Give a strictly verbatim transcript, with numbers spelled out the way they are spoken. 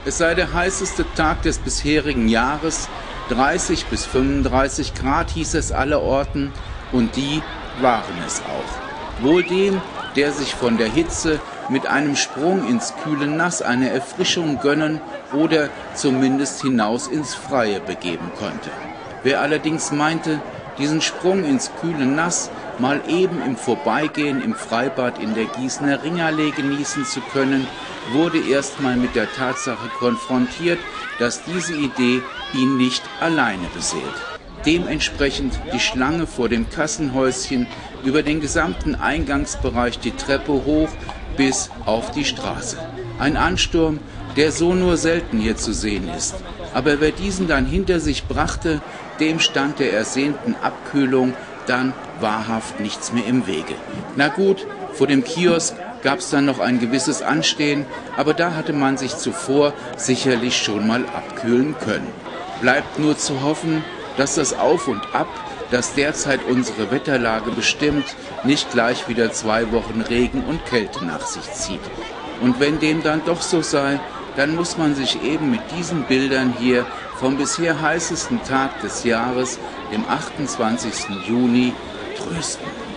Es sei der heißeste Tag des bisherigen Jahres, dreißig bis fünfunddreißig Grad hieß es allerorten, und die waren es auch. Wohl dem, der sich von der Hitze mit einem Sprung ins kühle Nass eine Erfrischung gönnen oder zumindest hinaus ins Freie begeben konnte. Wer allerdings meinte, diesen Sprung ins kühle Nass mal eben im Vorbeigehen im Freibad in der Gießener Ringallee genießen zu können, wurde erstmal mit der Tatsache konfrontiert, dass diese Idee ihn nicht alleine beseelt. Dementsprechend die Schlange vor dem Kassenhäuschen, über den gesamten Eingangsbereich die Treppe hoch bis auf die Straße. Ein Ansturm, der so nur selten hier zu sehen ist. Aber wer diesen dann hinter sich brachte, dem stand der ersehnten Abkühlung dann wahrhaft nichts mehr im Wege. Na gut, vor dem Kiosk gab es dann noch ein gewisses Anstehen, aber da hatte man sich zuvor sicherlich schon mal abkühlen können. Bleibt nur zu hoffen, dass das Auf und Ab, das derzeit unsere Wetterlage bestimmt, nicht gleich wieder zwei Wochen Regen und Kälte nach sich zieht. Und wenn dem dann doch so sei, dann muss man sich eben mit diesen Bildern hier vom bisher heißesten Tag des Jahres, dem achtundzwanzigsten Juni, trösten.